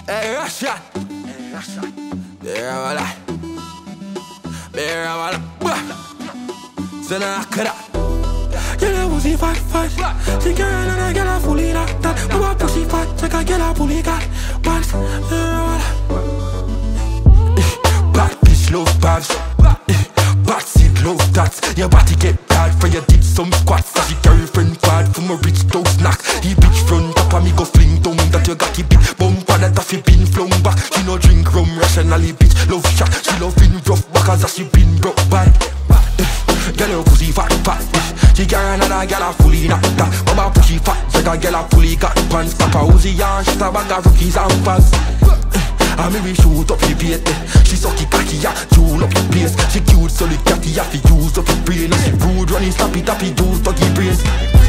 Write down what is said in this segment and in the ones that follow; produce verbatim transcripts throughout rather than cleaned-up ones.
Hey, Russia. Hey, Russia. There, voilà. There, voilà. So now I cut out. Get a pussy fat, fat. She girl and I get a fully that, that. Mama pussy fat, check I get a fully got. Pants, bad bitch love babs. Bad seed love tats. Your body get bad for your did some squats. She carry friend bad from a rich dog snack. He bitch front up and me go fling down. That you got the big bump and that he been flung back. She no drink rum rationally, bitch love shot. She love in rough back as she been broke bad. Girl your pussy fat, fat. She carry another girl a fully knocked that. Mama pussy fat, check a girl a fully got pants. Papa Uzi and shit a bag of rookies and fags. I me we shoot up your bait. She sucky cocky ya, jewel up your place. She cute so the catty ya fi use up your brain. And she rude running slappy tappy use doggy brains.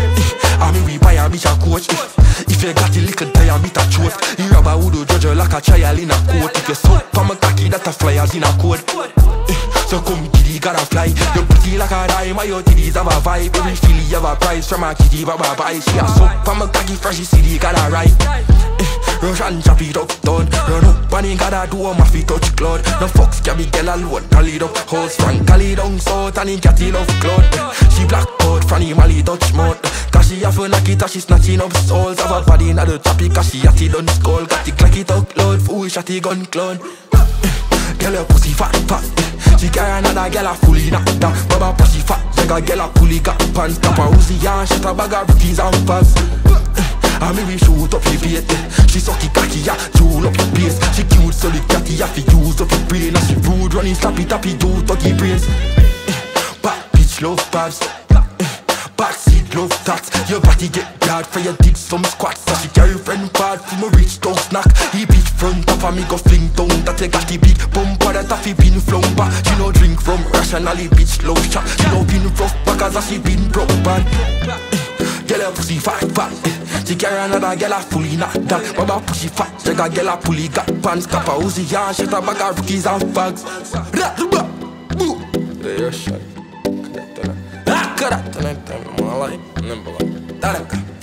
I me we buy a bitch a coach. If you got a little diameter throat, you rubber would do judge you like a child in a coat. If you suck from a cocky that a flyers in a code. So come kitty gotta fly. You pretty like a dime, my your titties have a vibe. Every filly have a price from a kitty baba bye. She a suck from a cocky fresh, she city gotta ride. Rush and chop it up, done. Run up and he gotta do a maffy touch cloud. No fucks can be girl alone, call it up. Hold strong, call it down south and he cat it love cloud. She black out, Franny Mali Dutch mouth. Cause she have a knock it and she snatching up souls. Have a body in the choppy cause she at it done skull. Got it clack it up loud, fool shot it gun clown. Girl your pussy fat, fat. She carry another girl a fully knocked down. Baba pussy fat, check a girl a fully got pants. Tap a Uzi and shit a bag of rookies and fags. I me we shoot up your bait. She sucky cocky ya, jewel up your place. She cute so the catty ya fi use up your brain. And she rude running slappy tappy do doggy brains. Bad bitch love babs. Bad seed love tats. Your body get bad for your did some squats. So she carry friend bad from a rich dog snack. He bitch front up and me go fling down. That you got the big bumper that a fi been flung back. She no drink from rationally bitch love shot. She no been rough back as she been broke bad. Girl your pussy fat, fat. She carry another girl a fully knocked that. Baba pussy fat, check a girl a fully got pants. Kappa Uzi and shit a bag of rookies and fags. Hey, Russia. Cut that, cut that, cut that, cut that, cut that, cut that, cut that, cut that, cut that,